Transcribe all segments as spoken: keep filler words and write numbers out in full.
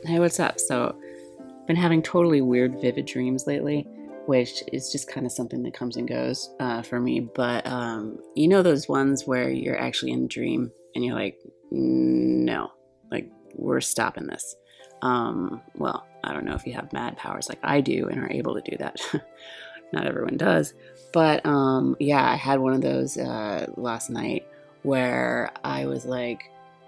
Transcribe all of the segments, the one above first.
Hey, what's up? So, been having totally weird, vivid dreams lately, which is just kind of something that comes and goes uh, for me. But um, you know those ones where you're actually in the dream and you're like, no, like we're stopping this. Um, well, I don't know if you have mad powers like I do and are able to do that. Not everyone does, but um, yeah, I had one of those uh, last night where I was like,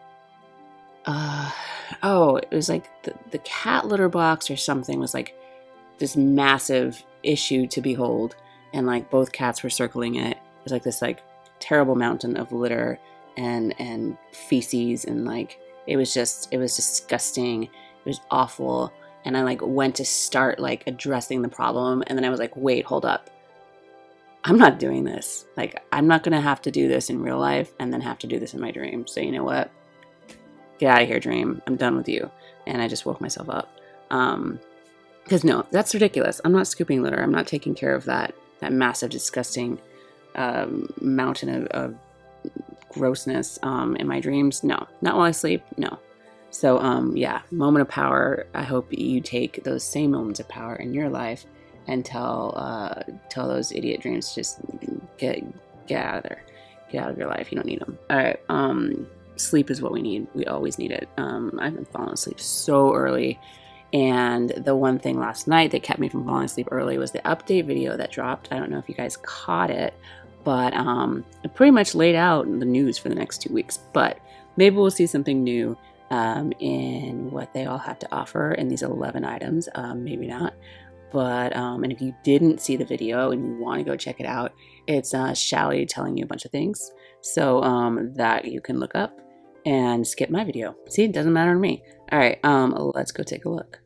uh, oh, it was like the, the cat litter box or something was like this massive issue to behold, and like both cats were circling it. It was like this like terrible mountain of litter and and feces, and like it was just it was disgusting. It was awful, and I like went to start like addressing the problem, and then I was like, wait, hold up. I'm not doing this. Like, I'm not gonna have to do this in real life and then have to do this in my dream. So you know what? Get out of here, dream. I'm done with you. And I just woke myself up. Um, because no, that's ridiculous. I'm not scooping litter. I'm not taking care of that that massive, disgusting um, mountain of, of grossness um, in my dreams. No, not while I sleep. No. So um, yeah, moment of power. I hope you take those same moments of power in your life and tell uh, tell those idiot dreams to just get get out of there, get out of your life. You don't need them. All right. Um, sleep is what we need. We always need it. Um, I've been falling asleep so early. And the one thing last night that kept me from falling asleep early was the update video that dropped. I don't know if you guys caught it, but um, it pretty much laid out the news for the next two weeks. But maybe we'll see something new um, in what they all have to offer in these eleven items. Um, maybe not. But, um, and if you didn't see the video and you want to go check it out, it's uh, Shally telling you a bunch of things. So um, that you can look up and skip my video. See, it doesn't matter to me. All right, um, let's go take a look.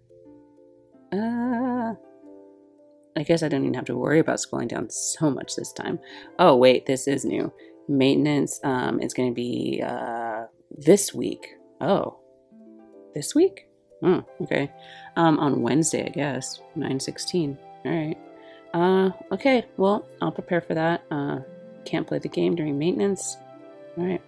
Uh, I guess I don't even have to worry about scrolling down so much this time. Oh, wait, this is new. Maintenance um, is going to be uh, this week. Oh, this week? Hmm, okay. Um, on Wednesday, I guess. nine sixteen. All right. Uh, okay, well, I'll prepare for that. Uh, can't play the game during maintenance. All right.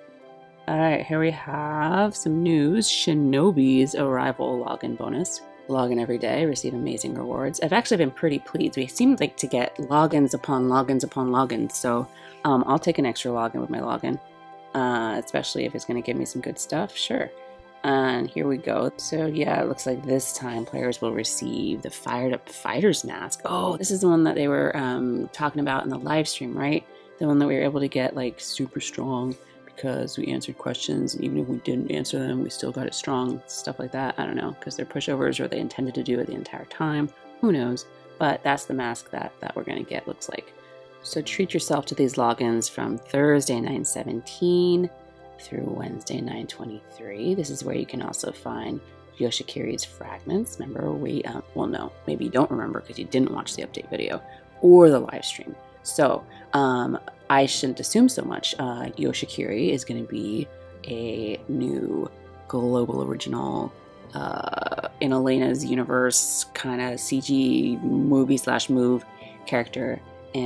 All right, here we have some news. Shinobi's arrival login bonus. Login every day, receive amazing rewards. I've actually been pretty pleased. We seem like to get logins upon logins upon logins, so um, I'll take an extra login with my login, uh, especially if it's going to give me some good stuff. Sure. And here we go. So yeah, it looks like this time players will receive the Fired Up Fighter's Mask. Oh, this is the one that they were um, talking about in the live stream, right? The one that we were able to get like super strong because we answered questions, and even if we didn't answer them, we still got it strong, stuff like that. I don't know, because they're pushovers or they intended to do it the entire time. Who knows? But that's the mask that, that we're going to get, looks like. So treat yourself to these logins from Thursday nine seventeen through Wednesday nine twenty-three. This is where you can also find Yoshikiri's fragments. Remember, we, um, well, no, maybe you don't remember because you didn't watch the update video or the live stream. So, um, I shouldn't assume so much. Uh, Yoshikiri is going to be a new global original uh, in Elena's universe kind of C G movie slash move character,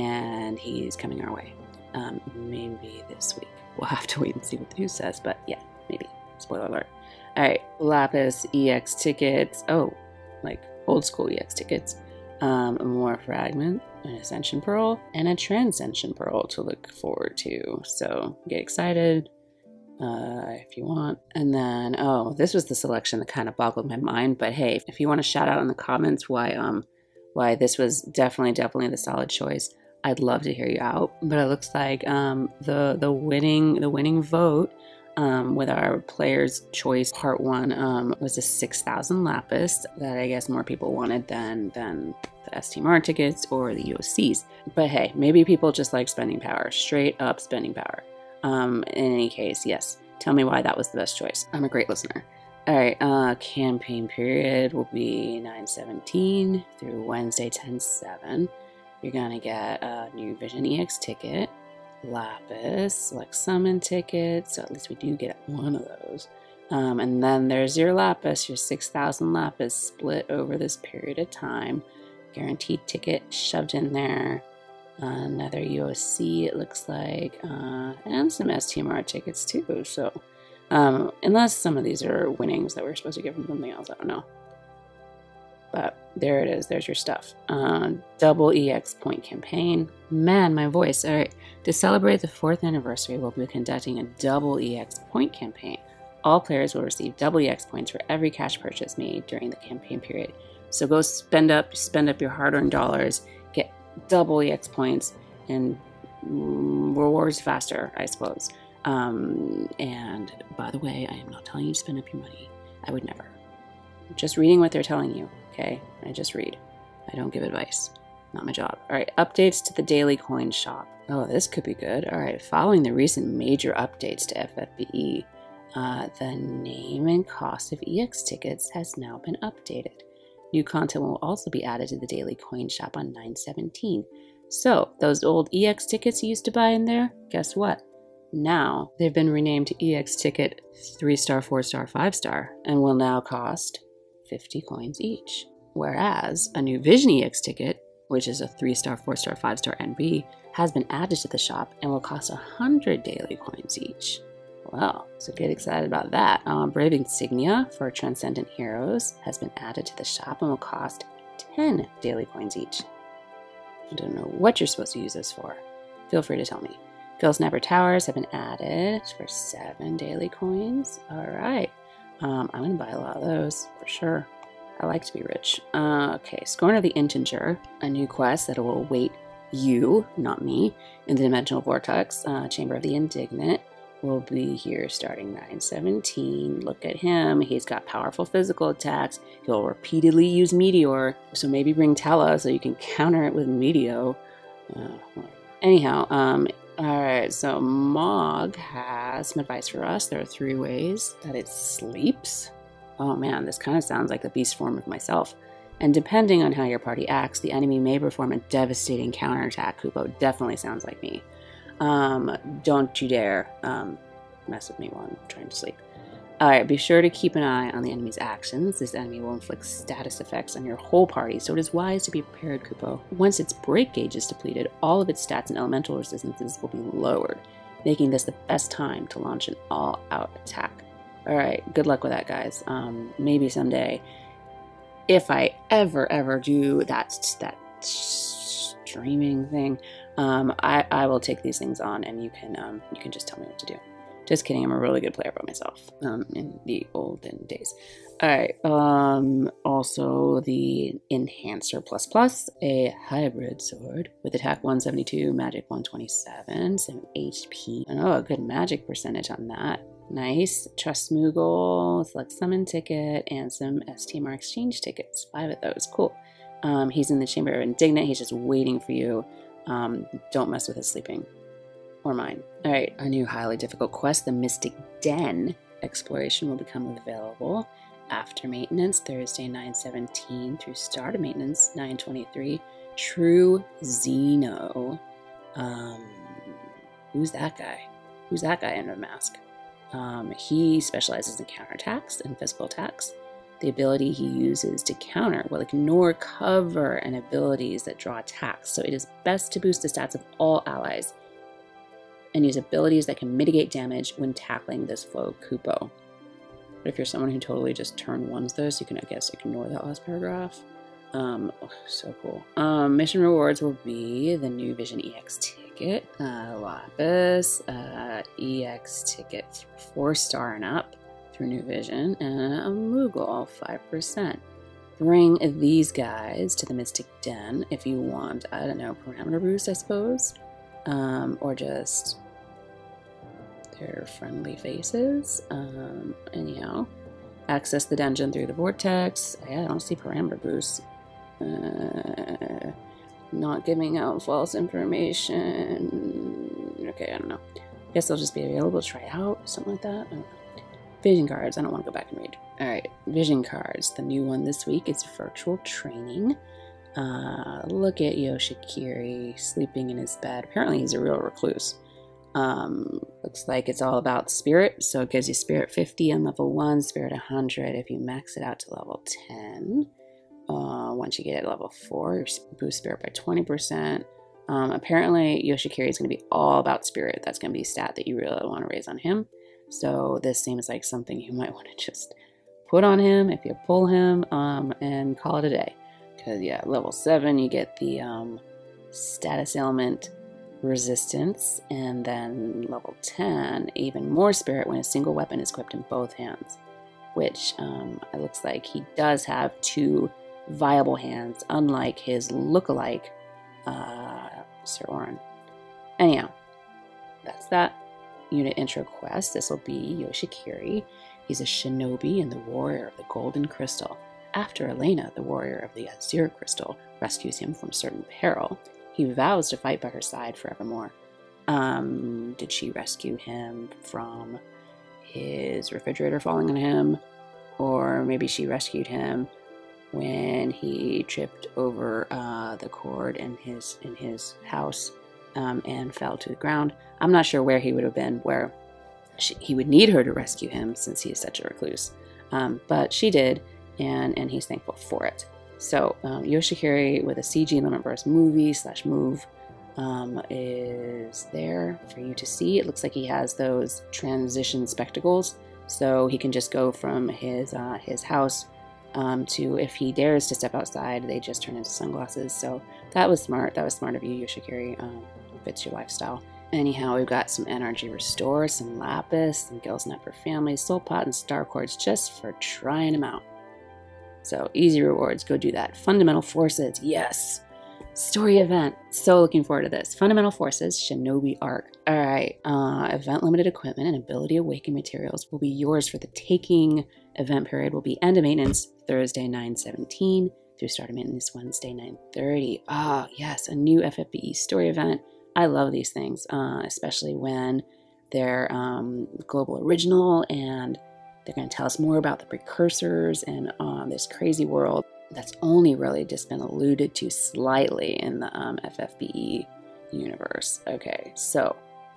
and he's coming our way. Um, maybe this week. We'll have to wait and see what the news says, but yeah, maybe. Spoiler alert. All right, Lapis E X tickets. Oh, like old school E X tickets. Um, more fragment, an Ascension Pearl, and a Transcension Pearl to look forward to. So get excited uh, if you want. And then, oh, this was the selection that kind of boggled my mind. But hey, if you want to shout out in the comments why um why this was definitely definitely the solid choice, I'd love to hear you out. But it looks like um the the winning the winning vote um with our player's choice part one um was a six thousand lapis that I guess more people wanted than than the S T M R tickets or the U O Cs. But hey, maybe people just like spending power, straight up spending power. Um in any case, yes, tell me why that was the best choice. I'm a great listener. All right, uh campaign period will be nine seventeen through Wednesday ten seven. You're gonna get a new Vision E X ticket, Lapis, select summon tickets, so at least we do get one of those. Um, and then there's your Lapis, your six thousand Lapis split over this period of time. Guaranteed ticket shoved in there. Uh, another U O C, it looks like, uh, and some S T M R tickets too. So Um, unless some of these are winnings that we're supposed to get from something else. I don't know. But there it is. There's your stuff. Uh, double E X point campaign. Man, my voice. All right. To celebrate the fourth anniversary, we'll be conducting a double E X point campaign. All players will receive double E X points for every cash purchase made during the campaign period. So go spend up, spend up your hard-earned dollars, get double E X points, and rewards faster, I suppose. Um, and by the way, I am not telling you to spend up your money. I would never. I'm just reading what they're telling you. Okay, I just read. I don't give advice. Not my job. All right, updates to the daily coin shop. Oh, this could be good. All right, following the recent major updates to F F B E, uh, the name and cost of E X tickets has now been updated. New content will also be added to the daily coin shop on nine seventeen. So, those old E X tickets you used to buy in there, guess what? Now, they've been renamed to E X Ticket three star, four star, five star, and will now cost fifty coins each. Whereas a new Vision E X ticket, which is a three star, four star, five star N B, has been added to the shop and will cost one hundred daily coins each. Well, so get excited about that. Um, Brave Insignia for Transcendent Heroes has been added to the shop and will cost ten daily coins each. I don't know what you're supposed to use this for. Feel free to tell me. Ghost Snapper Towers have been added for seven daily coins. All right. Um, I'm going to buy a lot of those for sure. I like to be rich. Uh, okay, Scorn of the Integer, a new quest that will await you, not me, in the Dimensional Vortex. Uh, Chamber of the Indignant will be here starting nine seventeen. Look at him. He's got powerful physical attacks. He'll repeatedly use Meteor, so maybe bring Tella so you can counter it with Meteor. Uh, well, anyhow, um, alright, so Mog has some advice for us. There are three ways that it sleeps. Oh man, this kind of sounds like the beast form of myself. And depending on how your party acts, the enemy may perform a devastating counterattack. Kupo definitely sounds like me. Um, don't you dare um, mess with me while I'm trying to sleep. Alright, be sure to keep an eye on the enemy's actions. This enemy will inflict status effects on your whole party, so it is wise to be prepared, Kupo. Once its break gauge is depleted, all of its stats and elemental resistances will be lowered, making this the best time to launch an all-out attack. Alright, good luck with that, guys. Um, maybe someday, if I ever, ever do that, that streaming thing, um, I, I will take these things on, and you can, um, you can just tell me what to do. Just kidding, I'm a really good player by myself, um, in the olden days. Alright, um, also the Enhancer Plus Plus, a hybrid sword with attack one seventy-two, magic one twenty-seven, seven H P. Oh, a good magic percentage on that. Nice. Trust Moogle, select summon ticket, and some S T M R exchange tickets. Five of those, cool. Um, he's in the Chamber of Indignant, he's just waiting for you. Um, don't mess with his sleeping. Or mine. Alright, a new highly difficult quest, the Mystic Den exploration, will become available after maintenance, Thursday nine seventeen through start of maintenance, nine twenty-three. True Xeno. Um, who's that guy? Who's that guy in a mask? Um, he specializes in counterattacks and physical attacks. The ability he uses to counter will ignore cover and abilities that draw attacks, so it is best to boost the stats of all allies and use abilities that can mitigate damage when tackling this foe Kupo. But if you're someone who totally just turn ones this, you can, I guess, ignore that last paragraph. Um, oh, so cool. Um, mission rewards will be the new Vision E X ticket, uh, Lapis, uh, E X ticket four star and up through New Vision, and a Moogle five percent. Bring these guys to the Mystic Den if you want, I don't know, parameter boost, I suppose. Um, or just their friendly faces. Um, anyhow, access the dungeon through the vortex. Yeah, I don't see parameter boosts. Uh, not giving out false information. Okay, I don't know. I guess they'll just be available to try out, something like that. I don't know. Vision cards. I don't want to go back and read. Alright, vision cards. The new one this week is virtual training. Uh, look at Yoshikiri sleeping in his bed. Apparently he's a real recluse. Um, looks like it's all about spirit, so it gives you spirit fifty on level one, spirit one hundred if you max it out to level ten. Uh, once you get it level four, you boost spirit by twenty percent. Um, apparently Yoshikiri is going to be all about spirit. That's going to be a stat that you really want to raise on him. So this seems like something you might want to just put on him if you pull him, um, and call it a day. Because yeah, level seven you get the um, status ailment resistance, and then level ten even more spirit when a single weapon is equipped in both hands, which um, it looks like he does have two viable hands, unlike his look-alike uh, Sir Orin. Anyhow, that's that unit intro quest. This will be Yoshikiri. He's a shinobi and the warrior of the Golden Crystal. After Elena, the warrior of the Azure Crystal, rescues him from certain peril, he vows to fight by her side forevermore. Um, did she rescue him from his refrigerator falling on him? Or maybe she rescued him when he tripped over uh, the cord in his in his house um, and fell to the ground. I'm not sure where he would have been, where she, he would need her to rescue him since he is such a recluse. Um, but she did, and, and he's thankful for it. So um, Yoshikiri with a C G limit burst movie slash move um, is there for you to see. It looks like he has those transition spectacles, so he can just go from his uh, his house um, to, if he dares to step outside, they just turn into sunglasses. So that was smart. That was smart of you, Yoshikiri. Um, fits your lifestyle. Anyhow, we've got some energy restore, some lapis, some Gil's Nut for family, soul pot, and star quartz just for trying them out. So easy rewards, go do that. Fundamental forces, yes. Story event, so looking forward to this. Fundamental forces, Shinobi Arc. All right, uh, event limited equipment and ability awakened materials will be yours for the taking. Event period will be end of maintenance Thursday nine seventeen through start of maintenance Wednesday nine thirty. Ah, yes, a new F F B E story event. I love these things, uh, especially when they're um, global original and they're going to tell us more about the precursors and uh, this crazy world that's only really just been alluded to slightly in the um, F F B E universe. Okay, so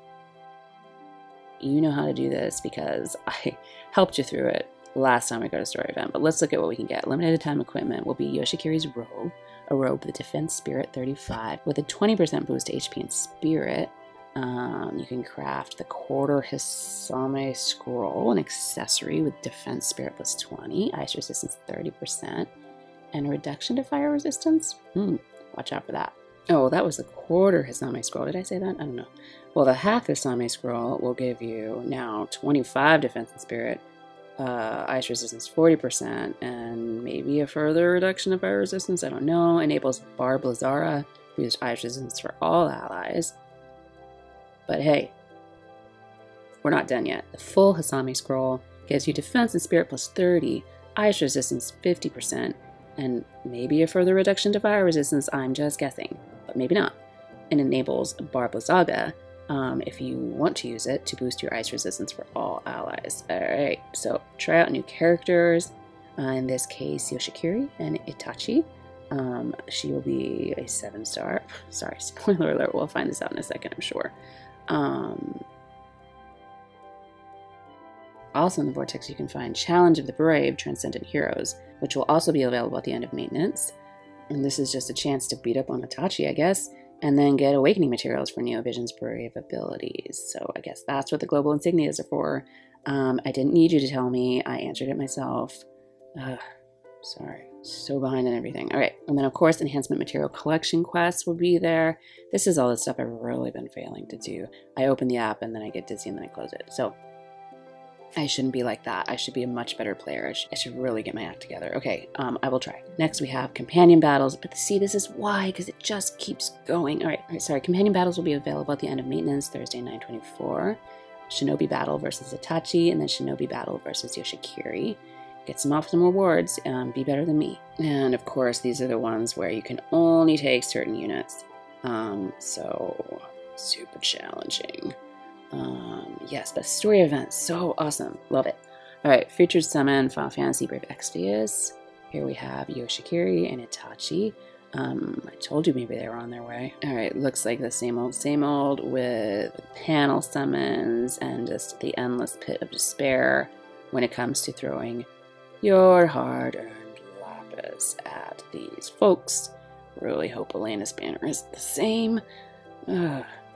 you know how to do this because I helped you through it last time we got a story event, but let's look at what we can get. Limited time equipment will be Yoshikiri's robe, a robe with defense spirit thirty-five with a twenty percent boost to H P and spirit. Um, you can craft the quarter Hisame scroll, an accessory with defense spirit plus twenty, ice resistance thirty percent, and a reduction to fire resistance. Hmm, watch out for that. Oh, that was the quarter Hisame scroll. Did I say that? I don't know. Well, the half Hisame scroll will give you now twenty-five defense and spirit, uh, ice resistance forty percent, and maybe a further reduction of fire resistance. I don't know. Enables Barb Lazara, boost ice resistance for all allies. But hey, we're not done yet. The full Hisame scroll gives you defense and spirit plus thirty, ice resistance fifty percent, and maybe a further reduction to fire resistance. I'm just guessing, but maybe not. And enables Barb Lazaga, um, if you want to use it, to boost your ice resistance for all allies. Alright, so try out new characters. Uh, in this case, Yoshikiri and Itachi. Um, she will be a seven star. Sorry, spoiler alert, we'll find this out in a second, I'm sure. Um, also in the Vortex you can find Challenge of the Brave Transcendent Heroes, which will also be available at the end of maintenance. And this is just a chance to beat up on Itachi, I guess, and then get awakening materials for Neovision's Brave abilities. So I guess that's what the global insignias are for. Um, I didn't need you to tell me, I answered it myself. Ugh, sorry. So behind on everything. All right, and then of course enhancement material collection quests will be there. This is all the stuff I've really been failing to do. I open the app and then I get dizzy and then I close it. So I shouldn't be like that. I should be a much better player. I, sh I should really get my act together. Okay, um, I will try. Next we have companion battles, but see, this is why, because it just keeps going. All right, all right, sorry. Companion battles will be available at the end of maintenance Thursday nine twenty-four. Shinobi battle versus Itachi, and then Shinobi battle versus Yoshikiri. Get some awesome rewards, um, be better than me. And of course, these are the ones where you can only take certain units. Um, so, super challenging. Um, yes, but story event, so awesome. Love it. Alright, featured summon Final Fantasy Brave Exvius. Here we have Yoshikiri and Itachi. Um, I told you maybe they were on their way. Alright, looks like the same old, same old with panel summons and just the endless pit of despair when it comes to throwing your hard-earned lapis at these folks. Really hope Elena's banner is the same. Ugh, I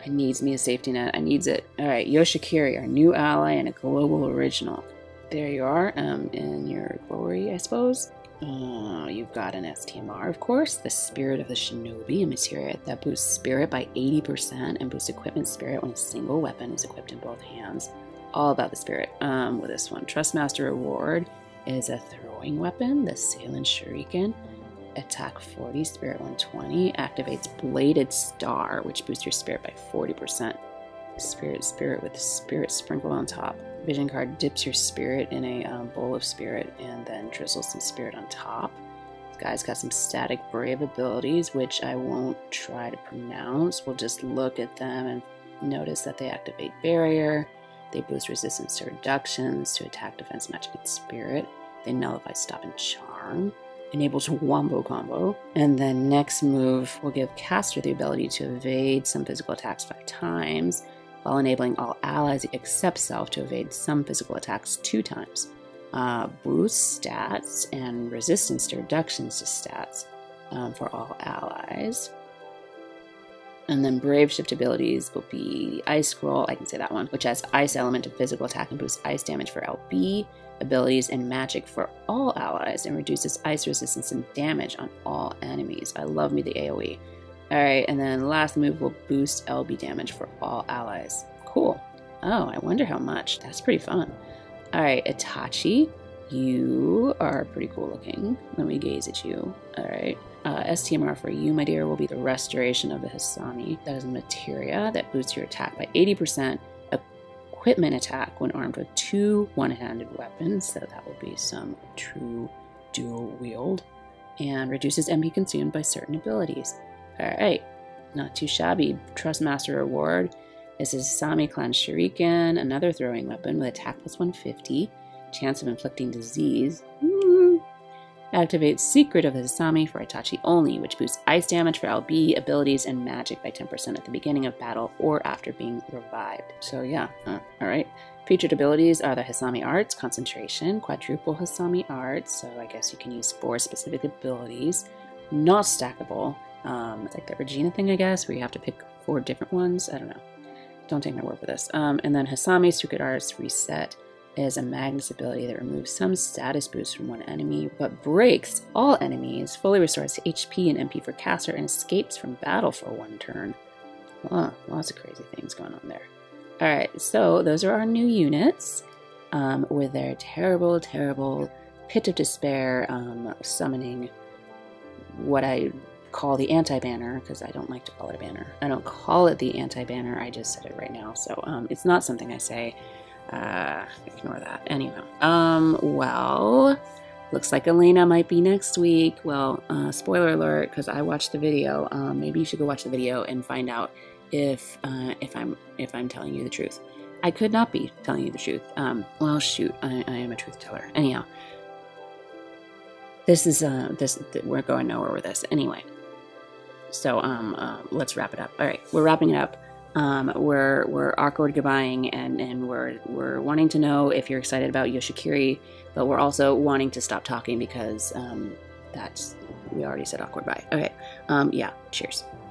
I needs me a safety net. I needs it. All right, Yoshikiri, our new ally and a global original. There you are, um, in your glory, I suppose. Uh, you've got an S T M R, of course, the Spirit of the Shinobi, a materia that boosts spirit by eighty percent and boosts equipment spirit when a single weapon is equipped in both hands. All about the spirit um, with this one. Trustmaster Reward is a throwing weapon, the Seilen Shuriken. Attack forty, spirit one twenty. Activates Bladed Star, which boosts your spirit by forty percent. Spirit, spirit with spirit sprinkled on top. Vision card dips your spirit in a um, bowl of spirit and then drizzles some spirit on top. This guy's got some static brave abilities, which I won't try to pronounce. We'll just look at them and notice that they activate barrier. They boost resistance to reductions, to attack, defense, magic, and spirit. They nullify stop and charm. Enables Wombo Combo. And then next move will give caster the ability to evade some physical attacks five times, while enabling all allies except self to evade some physical attacks two times. Uh, boost stats and resistance to reductions to stats um, for all allies. And then Brave Shift abilities will be Ice Scroll, I can say that one, which has Ice Element of physical attack and boosts Ice damage for L B, abilities, and magic for all allies, and reduces Ice resistance and damage on all enemies. I love me the AoE. Alright, and then last move will boost L B damage for all allies. Cool. Oh, I wonder how much. That's pretty fun. Alright, Itachi, you are pretty cool looking. Let me gaze at you. Alright. Uh, S T M R for you, my dear, will be the Restoration of the Hisami. That is a materia that boosts your attack by eighty percent, equipment attack when armed with two one-handed weapons, so that will be some true dual wield, and reduces M P consumed by certain abilities. Alright, not too shabby. Trustmaster Reward is a Hisami Clan Shuriken, another throwing weapon with attack plus one fifty, chance of inflicting disease. Mm. Activates Secret of the Hisami for Itachi only, which boosts ice damage for L B, abilities, and magic by ten percent at the beginning of battle or after being revived. So yeah, uh, alright. Featured abilities are the Hisami Arts, Concentration, Quadruple Hisami Arts, so I guess you can use four specific abilities. Not stackable. Um, it's like the Regina thing, I guess, where you have to pick four different ones. I don't know. Don't take my word for this. Um, and then Hisami Secret Arts Reset is a Magnus ability that removes some status boosts from one enemy, but breaks all enemies, fully restores H P and M P for caster, and escapes from battle for one turn. Wow, lots of crazy things going on there. Alright, so those are our new units um, with their terrible, terrible Pit of Despair um, summoning what I call the anti-banner, because I don't like to call it a banner. I don't call it the anti-banner, I just said it right now, so um, it's not something I say. Uh, ignore that. Anyway, um, well, looks like Elena might be next week. Well, uh, spoiler alert, because I watched the video. Um, maybe you should go watch the video and find out if uh, if I'm if I'm telling you the truth. I could not be telling you the truth. Um, well, shoot, I, I am a truth teller. Anyhow, this is uh, this th we're going nowhere with this. Anyway, so um, uh, let's wrap it up. All right, we're wrapping it up. Um, we're we're awkward goodbying, and and we're we're wanting to know if you're excited about Yoshikiri, but we're also wanting to stop talking because um, that's we already said awkward bye. Okay, um, yeah, cheers.